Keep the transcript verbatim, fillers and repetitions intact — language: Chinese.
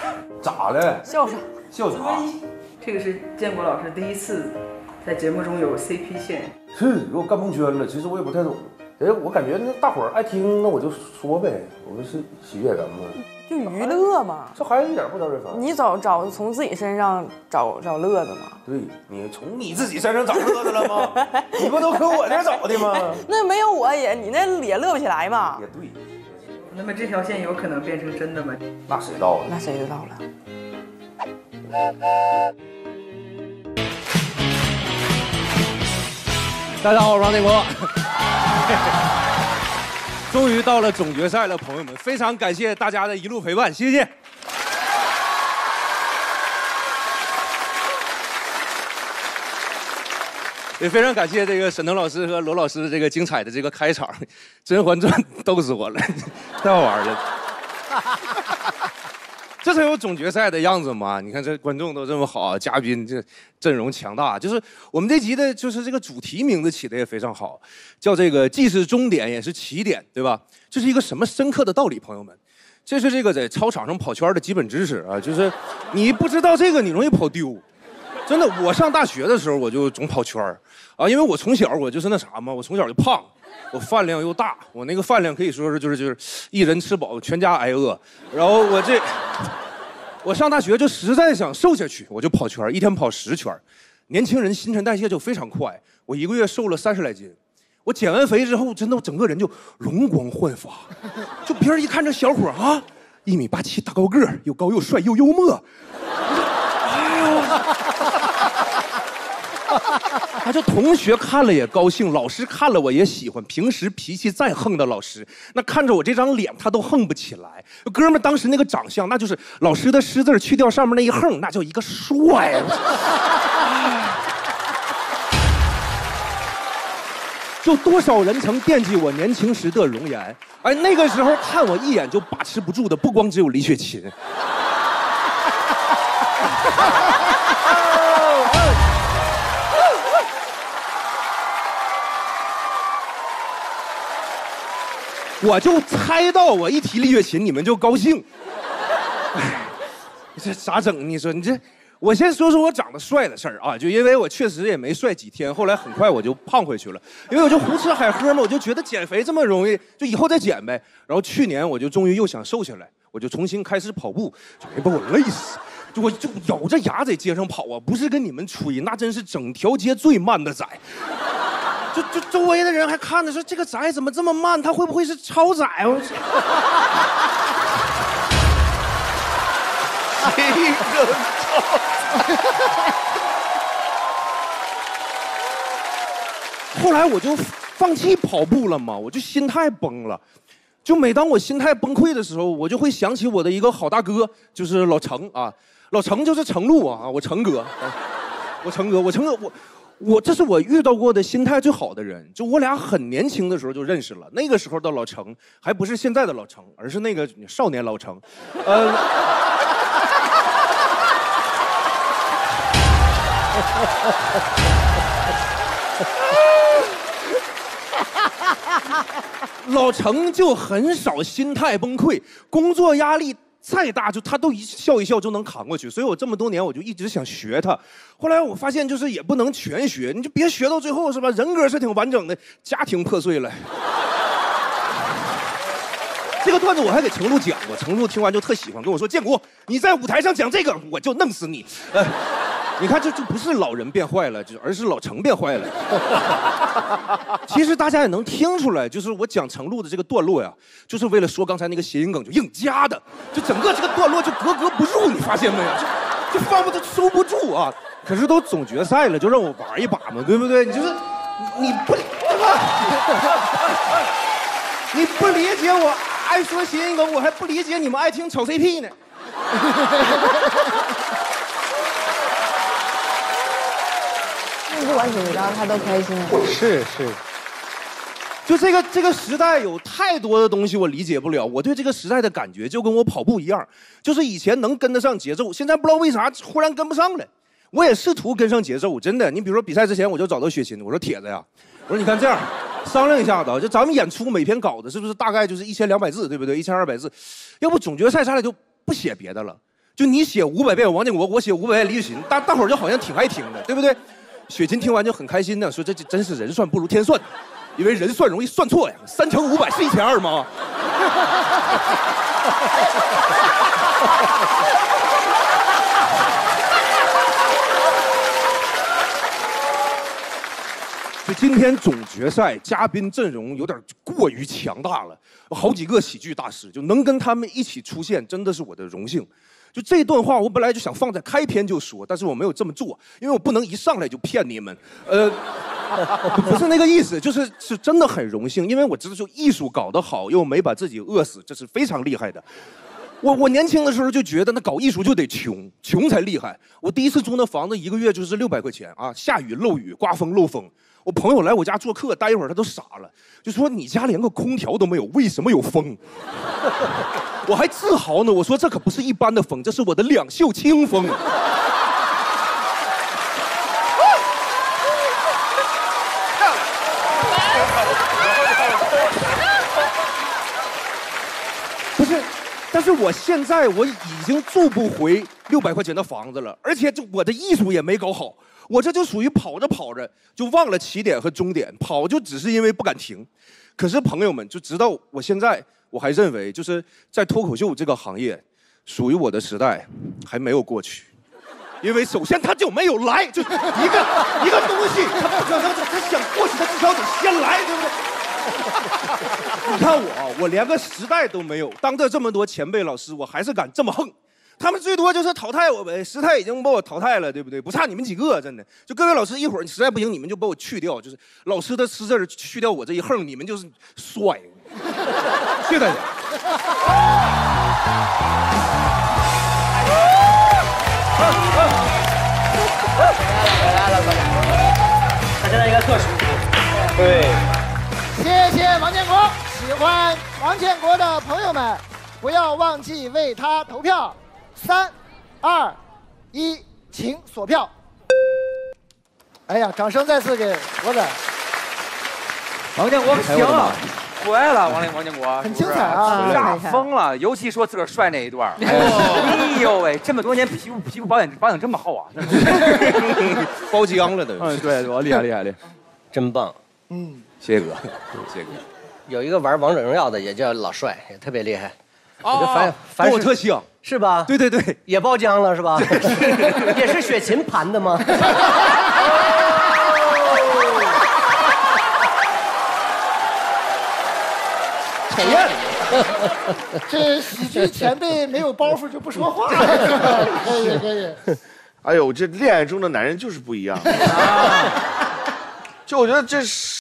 咋了？ 笑啥？ 笑啥？ 这个是建国老师第一次在节目中有 C P 线。 是给我干蒙圈了。其实我也不太懂。哎，我感觉那大伙儿爱听，那我就说呗。我们是喜剧演员嘛， 就娱乐嘛。 这孩子一点不招人烦。 你找找从自己身上找找乐子嘛。 对，你从你自己身上找乐子了吗？你不都搁我这找的吗？ 那没有我也你那也乐不起来嘛。 也对。 那么这条线有可能变成真的吗？ 那谁知道了？ 那谁知道了？ 大家好，我是王建国。终于到了总决赛了，朋友们，非常感谢大家的一路陪伴，谢谢。也非常感谢这个沈腾老师和罗老师的这个精彩的这个开场，《甄嬛传》逗死我了，太好玩了。这才有总决赛的样子嘛！你看这观众都这么好，嘉宾这阵容强大，就是我们这集的，就是这个主题名字起的也非常好，叫这个既是终点也是起点，对吧？这是一个什么深刻的道理，朋友们？这是这个在操场上跑圈的基本知识啊，就是你不知道这个，你容易跑丢。真的，我上大学的时候我就总跑圈啊，因为我从小我就是那啥嘛，我从小就胖。我饭量又大，我那个饭量可以说是就是就是一人吃饱全家挨饿，然后我这我上大学就实在想瘦下去，我就跑圈，一天跑十圈。年轻人新陈代谢就非常快，我一个月瘦了三十来斤。我减完肥之后，真的我整个人就容光焕发，就别人一看这小伙啊，一米八七大高个，又高又帅又幽默，哎呦。他就同学看了也高兴，老师看了我也喜欢。平时脾气再横的老师，那看着我这张脸他都横不起来。哥们当时那个长相，那就是老师的师字去掉上面那一横，那叫一个帅。就多少人曾惦记我年轻时的容颜，哎，那个时候看我一眼就把持不住的，不光只有李雪琴。我就猜到，我一提李雪琴，你们就高兴。哎，这咋整？你说你这，我先说说我长得帅的事儿啊，就因为我确实也没帅几天，后来很快我就胖回去了，因为我就胡吃海喝嘛，我就觉得减肥这么容易，就以后再减呗。然后去年我就终于又想瘦下来，我就重新开始跑步，就没把我累死。就我就咬着牙在街上跑啊，不是跟你们吹，那真是整条街最慢的仔。就就周围的人还看着说这个仔怎么这么慢，他会不会是超载？我这个后来我就放弃跑步了嘛，我就心态崩了。就每当我心态崩溃的时候，我就会想起我的一个好大哥，就是老程啊，老程就是程璐啊，我程哥，我程哥，我程哥，我。我这是我遇到过的心态最好的人，就我俩很年轻的时候就认识了。那个时候的老程还不是现在的老程，而是那个少年老程。呃，老程就很少心态崩溃，工作压力再大，就他都一笑一笑就能扛过去。所以我这么多年我就一直想学他。后来我发现就是也不能全学，你就别学到最后是吧？人格是挺完整的，家庭破碎了。这个段子我还给程璐讲过，程璐听完就特喜欢，跟我说：“建国，你在舞台上讲这个，我就弄死你。”呃，你看这就不是老人变坏了，就而是老程变坏了。其实大家也能听出来，就是我讲程璐的这个段落呀，就是为了说刚才那个谐音梗，就硬加的，就整个这个段落就格格不入，你发现没有？就就放不都收不住啊！可是都总决赛了，就让我玩一把嘛，对不对？你就是你不对吧？你不理解我爱说谐音梗，我还不理解你们爱听炒 C P 呢。 不管怎么着，他都开心。 是是。就这个这个时代有太多的东西我理解不了，我对这个时代的感觉就跟我跑步一样，就是以前能跟得上节奏，现在不知道为啥忽然跟不上了。我也试图跟上节奏，真的。你比如说比赛之前我就找到雪琴，我说铁子呀，我说你看这样商量一下子，就咱们演出每篇稿子是不是大概就是一千两百字，对不对？一千二百字，要不总决赛下来就不写别的了。 就你写五百遍王建国，我写五百遍李雪琴，大大伙儿就好像挺爱听的，对不对？雪琴听完就很开心的说：“这这真是人算不如天算，因为人算容易算错呀，三乘五百是一千二吗？”就今天总决赛嘉宾阵容有点过于强大了，好几个喜剧大师，就能跟他们一起出现，真的是我的荣幸。就这段话，我本来就想放在开篇就说，但是我没有这么做，因为我不能一上来就骗你们。呃，不是那个意思，就是是真的很荣幸，因为我知道就艺术搞得好，又没把自己饿死，这是非常厉害的。我我年轻的时候就觉得那搞艺术就得穷，穷才厉害。我第一次租那房子一个月就是六百块钱啊，下雨漏雨，刮风漏风。我朋友来我家做客，待一会儿他都傻了，就说你家连个空调都没有，为什么有风？我还自豪呢，我说这可不是一般的风，这是我的两袖清风。不是，但是我现在我已经住不回六百块钱的房子了，而且就我的艺术也没搞好。我这就属于跑着跑着就忘了起点和终点，跑就只是因为不敢停。可是朋友们就直到我现在，我还认为就是在脱口秀这个行业，属于我的时代还没有过去。因为首先他就没有来，就一个一个东西，他不可能他想过去，他至少得先来，对不对？你看我，我连个时代都没有，当着这么多前辈老师，我还是敢这么横。他们最多就是淘汰我呗，时代已经把我淘汰了，对不对？不差你们几个，真的。就各位老师，一会儿你实在不行，你们就把我去掉，就是老师的师字去掉我这一横，你们就是帅。谢谢大家。 回来了，回来了，他现在应该特殊。 对，谢谢王建国。喜欢王建国的朋友们，不要忘记为他投票。三、二、一，请锁票。哎呀，掌声再次给国仔。 王建国行了，出来了，王王建国很精彩啊， 吓疯了，尤其说自个儿帅那一段。哎呦喂，这么多年皮肤皮肤保养保养这么好啊， 包浆了都。 嗯，对，我厉害厉害厉害， 真棒。 嗯， 谢谢哥，谢谢哥。 有一个玩王者荣耀的也叫老帅，也特别厉害。 哦， 凡凡跟我特像， 是吧？ 对对对， 也包浆了是吧？也是雪琴盘的吗？ 讨厌。这喜剧前辈没有包袱就不说话了。可以可以。 哎呦，这恋爱中的男人就是不一样。就我觉得这是。